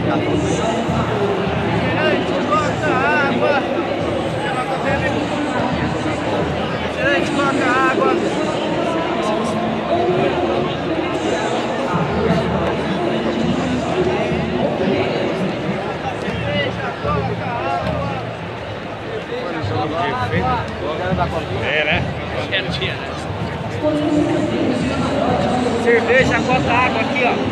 Gerente, coloca água. Gerente, coloca água. É, né? Quietinha, né? Cerveja, cota água aqui, ó.